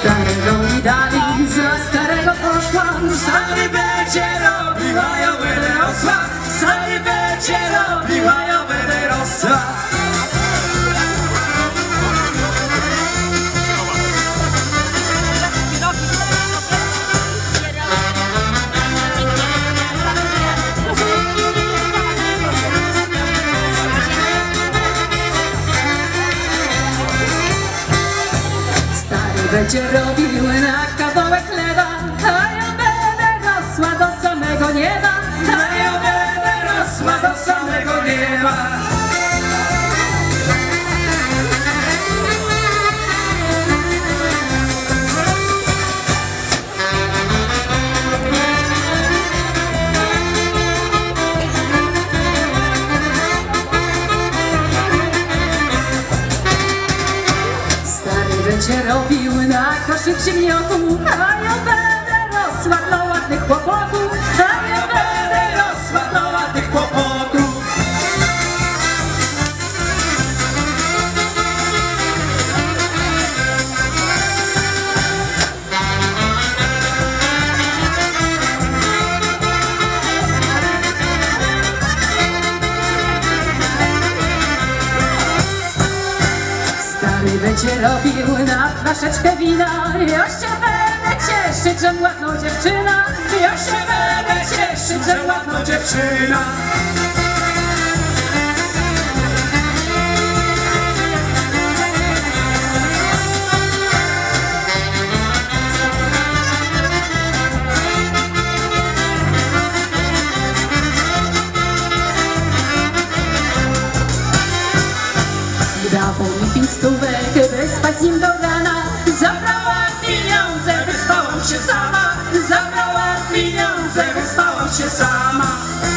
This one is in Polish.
Starego mi dali, za starego poszłam. Stary będzie robił, a ja będę rosła. Stary będzie robił, a ja będę rosła. Będzie robił na kawałek chleba, a ja będę rosła do samego nieba, a ja będę rosła do samego nieba. Będzie robił na koszyk ziemniaków, a ja będę rosła dla ładnych chłopotów, a ja będę rosła dla ładnych chłopotów. Będzie robił na flaszeczkę wina. Ja się będę cieszyć, że ładną dziewczyna. Ja się będę cieszyć, że ładną dziewczyna. Dawał mi 5 stówek, by spać z nim do rana. Zabrała pieniądze, wyspałam się sama. Zabrała pieniądze, wyspałam się sama.